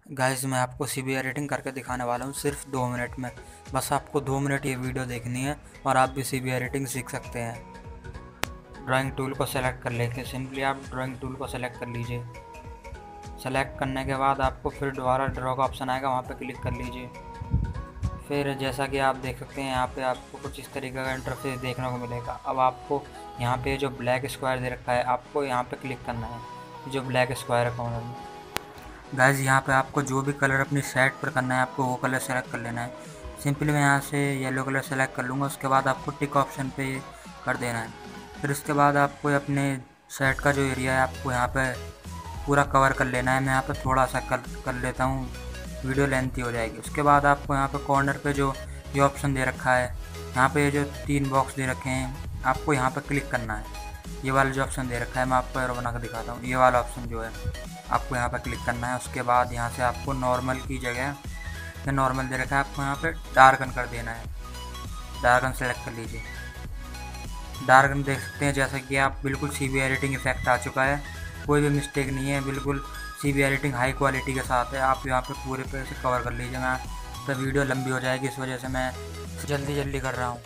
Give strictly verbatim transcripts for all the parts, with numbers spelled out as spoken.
Guys मैं आपको सी B editing करके दिखाने वाला हूँ सिर्फ दो मिनट में। बस आपको दो मिनट ये वीडियो देखनी है और आप भी सी बी एडिटिंग सीख सकते हैं। ड्राइंग टूल को सेलेक्ट कर लेके सिंपली आप ड्राइंग टूल को सेलेक्ट कर लीजिए। सेलेक्ट करने के बाद आपको फिर दोबारा ड्रॉ का ऑप्शन आएगा, वहाँ पे क्लिक कर लीजिए। फिर जैसा कि आप देख सकते हैं यहाँ पे आपको कुछ इस तरीके का इंटरफेस देखने को मिलेगा। अब आपको यहाँ पे जो ब्लैक स्क्वायर दे रखा है आपको यहाँ पे क्लिक करना है, जो ब्लैक स्क्वायर है कॉर्नर में। गाइस यहाँ पे आपको जो भी कलर अपनी शर्ट पर करना है आपको वो कलर सेलेक्ट कर लेना है। सिंपली मैं यहाँ से येलो कलर सेलेक्ट कर लूँगा। उसके बाद आपको टिक ऑप्शन पे कर देना है। फिर उसके बाद आपको अपने शर्ट का जो एरिया है आपको यहाँ पे पूरा कवर कर लेना है। मैं यहाँ पे थोड़ा सा कर कर लेता हूँ, वीडियो लेंथी हो जाएगी। उसके बाद आपको यहाँ पे कॉर्नर पे जो ये ऑप्शन दे रखा है, यहाँ पे जो तीन बॉक्स दे रखे हैं आपको यहाँ पे क्लिक करना है। ये वाला जो ऑप्शन दे रखा है मैं आपको एरो बना कर दिखाता हूँ। ये वाला ऑप्शन जो है आपको यहाँ पे क्लिक करना है। उसके बाद यहाँ से आपको नॉर्मल की जगह पे नॉर्मल दे रखा है, आपको यहाँ पे डार्कन कर देना है। डार्कन सेलेक्ट कर लीजिए। डार्कन देख सकते हैं जैसा कि आप बिल्कुल सी बी एडिटिंग इफेक्ट आ चुका है, कोई भी मिस्टेक नहीं है, बिल्कुल C B editing high quality के साथ है। आप यहाँ पे पूरे पे से कवर कर लीजिए। मैं तो वीडियो लंबी हो जाएगी, इस वजह से मैं जल्दी जल्दी कर रहा हूँ।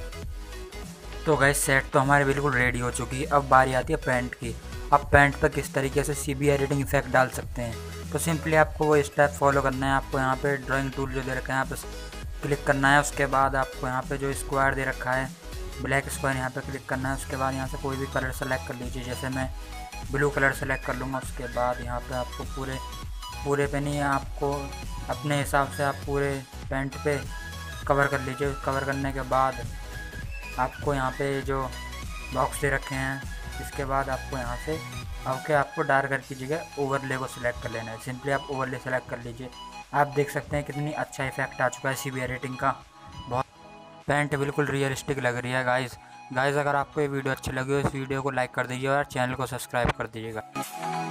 तो गैस सेट तो हमारी बिल्कुल रेडी हो चुकी है। अब बारी आती है पेंट की। अब पेंट पर किस तरीके से सी बी एडिटिंग इफेक्ट डाल सकते हैं, तो सिंपली आपको वो स्टेप फॉलो करना है। आपको यहाँ पे ड्राइंग टूल जो दे रखा है यहाँ पे क्लिक करना है। उसके बाद आपको यहाँ पे जो स्क्वायर दे रखा है ब्लैक स्क्वायर, यहाँ पे क्लिक करना है। उसके बाद यहाँ से कोई भी कलर सेलेक्ट कर लीजिए, जैसे मैं ब्लू कलर सेलेक्ट कर लूँगा। उसके बाद यहाँ पे आपको पूरे पूरे पे नहीं, आपको अपने हिसाब से आप पूरे पेंट पे कवर कर लीजिए। कवर करने के बाद आपको यहाँ पे जो बॉक्स दे रखे हैं, इसके बाद आपको यहाँ से आपके आपको डार्कर की जगह ओवरले को सिलेक्ट कर लेना है। सिंपली आप ओवरले सेलेक्ट कर लीजिए। आप देख सकते हैं कितनी अच्छा इफेक्ट आ चुका है सी बी एडिटिंग का। बहुत पेंट बिल्कुल रियलिस्टिक लग रही है गाइस। गाइस अगर आपको ये वीडियो अच्छी लगी हो इस वीडियो को लाइक कर दीजिए और चैनल को सब्सक्राइब कर दीजिएगा।